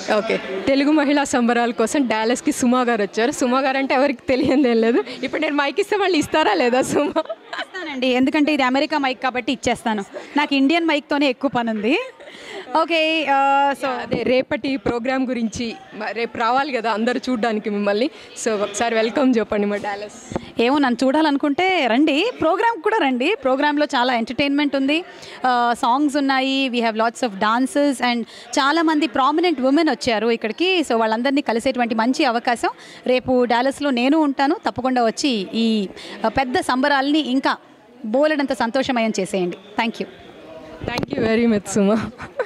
Okay, Telugu మహిళా సంబరాల కోసం డాలస్కి సుమా గారు వచ్చారు. సుమా గారు అంటే ఎవరికి తెలియదు ఏం లేదు. ఇప్పుడు నేను మైక్ ఇస్తే వాళ్ళు ఇస్తారా లేదా? సుమా ఇస్తానండి, ఎందుకంటే ఇది అమెరికా మైక్ కాబట్టి ఇచ్చేస్తాను. నాకు ఇండియన్ మైక్తోనే ఎక్కువ పని ఉంది. ఓకే, సో అదే రేపటి ప్రోగ్రామ్ గురించి రేపు రావాలి కదా అందరు చూడడానికి మిమ్మల్ని. సో ఒకసారి వెల్కమ్ చెప్పండి మా డాలస్. ఏమో నన్ను చూడాలనుకుంటే రండి, ప్రోగ్రామ్ కూడా రండి. ప్రోగ్రాంలో చాలా ఎంటర్టైన్మెంట్ ఉంది, సాంగ్స్ ఉన్నాయి, we have lots of dances and చాలామంది ప్రామినెంట్ ఉమెన్ వచ్చారు ఇక్కడికి. సో వాళ్ళందరినీ కలిసేటువంటి మంచి అవకాశం. రేపు డాలస్లో నేను ఉంటాను, తప్పకుండా వచ్చి ఈ పెద్ద సంబరాల్ని ఇంకా బోలెడంత సంతోషమయం చేసేయండి. Thank you very much Suma.